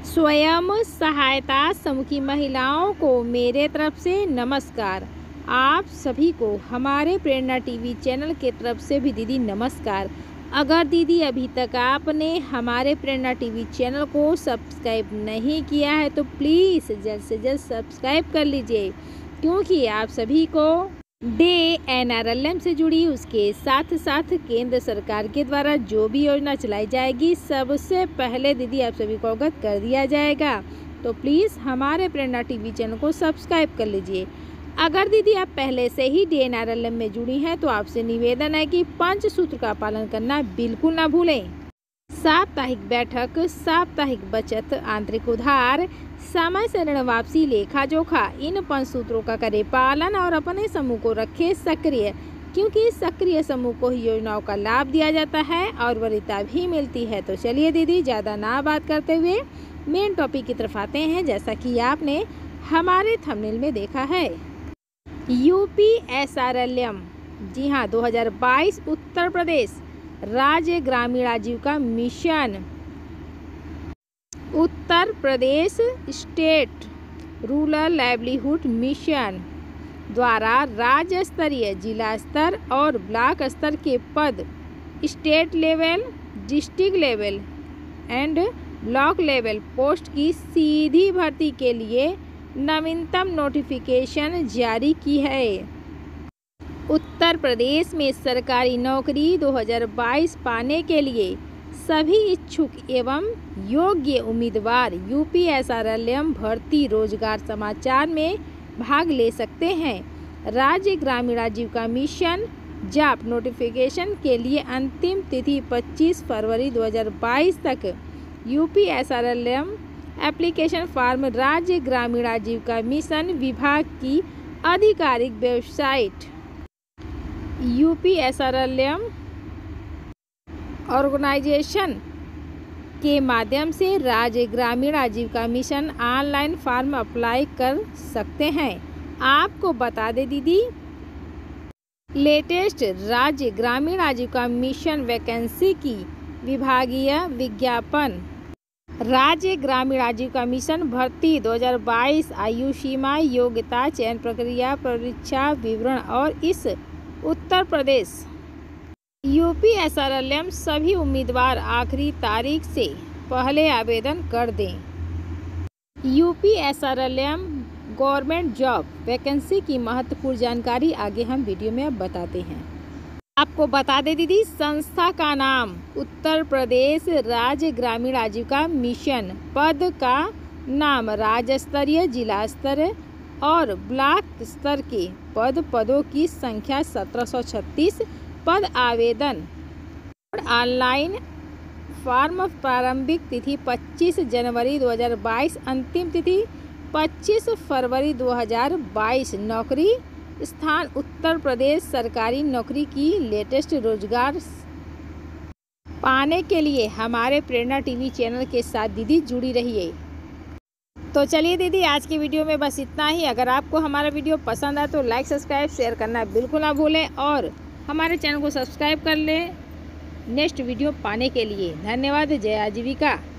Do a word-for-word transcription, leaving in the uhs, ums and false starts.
स्वयं सहायता समूह की महिलाओं को मेरे तरफ से नमस्कार। आप सभी को हमारे प्रेरणा टीवी चैनल के तरफ से भी दीदी नमस्कार। अगर दीदी अभी तक आपने हमारे प्रेरणा टीवी चैनल को सब्सक्राइब नहीं किया है तो प्लीज़ जल्द से जल्द सब्सक्राइब कर लीजिए, क्योंकि आप सभी को DAY N R L M से जुड़ी उसके साथ साथ केंद्र सरकार के द्वारा जो भी योजना चलाई जाएगी सबसे पहले दीदी आप सभी को अवगत कर दिया जाएगा। तो प्लीज़ हमारे प्रेरणा टीवी चैनल को सब्सक्राइब कर लीजिए। अगर दीदी आप पहले से ही DAY N R L M में जुड़ी हैं तो आपसे निवेदन है कि पंच सूत्र का पालन करना बिल्कुल ना भूलें। साप्ताहिक बैठक, साप्ताहिक बचत, आंतरिक उधार, समय से ऋण वापसी, लेखा जोखा, इन पंच सूत्रों का करे पालन और अपने समूह को रखे सक्रिय, क्योंकि सक्रिय समूह को ही योजनाओं का लाभ दिया जाता है और वरीयता भी मिलती है। तो चलिए दीदी ज़्यादा ना बात करते हुए मेन टॉपिक की तरफ आते हैं। जैसा कि आपने हमारे थंबनेल में देखा है, U P S R L M, जी हाँ, दो हज़ार बाईस उत्तर प्रदेश राज्य ग्रामीण आजीविका mission, Uttar Pradesh state rural livelihood mission द्वारा राज्य स्तरीय, जिला स्तर और ब्लॉक स्तर के पद, state level, district level and block level post की सीधी भर्ती के लिए नवीनतम नोटिफिकेशन जारी की है। उत्तर प्रदेश में सरकारी नौकरी दो हज़ार बाईस पाने के लिए सभी इच्छुक एवं योग्य उम्मीदवार U P S R L M भर्ती रोजगार समाचार में भाग ले सकते हैं। राज्य ग्रामीण आजीविका मिशन जॉब नोटिफिकेशन के लिए अंतिम तिथि पच्चीस फरवरी दो हज़ार बाईस तक। U P S R L M application form राज्य ग्रामीण आजीविका मिशन विभाग की आधिकारिक website U P S R L M organisation के माध्यम से राज्य ग्रामीण आजीविका मिशन ऑनलाइन फॉर्म अप्लाई कर सकते हैं। आपको बता दें दीदी, लेटेस्ट राज्य ग्रामीण आजीविका मिशन वैकेंसी की विभागीय विज्ञापन, राज्य ग्रामीण आजीविका मिशन भर्ती दो हज़ार बाईस, आयु सीमा, योग्यता, चयन प्रक्रिया, परीक्षा विवरण और इस Uttar Pradesh U P S R L M सभी उम्मीदवार आखिरी तारीख से पहले आवेदन कर दें। U P S R L M government job vacancy की महत्वपूर्ण जानकारी आगे हम वीडियो में अब बताते हैं। आपको बता दें दीदी, संस्था का नाम उत्तर प्रदेश राज्य ग्रामीण आजीविका मिशन, पद का नाम राज्य स्तरीय, जिला स्तर और ब्लॉक स्तर के पद, पदों की संख्या सत्रह सौ छत्तीस पद, आवेदन ऑनलाइन फॉर्म, प्रारंभिक तिथि पच्चीस जनवरी दो हज़ार बाईस, अंतिम तिथि पच्चीस फरवरी दो हज़ार बाईस। नौकरी स्थान उत्तर प्रदेश, सरकारी नौकरी की लेटेस्ट रोजगार पाने के लिए हमारे प्रेरणा टीवी चैनल के साथ दीदी जुड़ी रहिए। तो चलिए दीदी, आज की वीडियो में बस इतना ही। अगर आपको हमारा वीडियो पसंद आए तो लाइक, सब्सक्राइब, शेयर करना बिल्कुल ना भूलें और हमारे चैनल को सब्सक्राइब कर लें नेक्स्ट वीडियो पाने के लिए। धन्यवाद। जय आजीविका।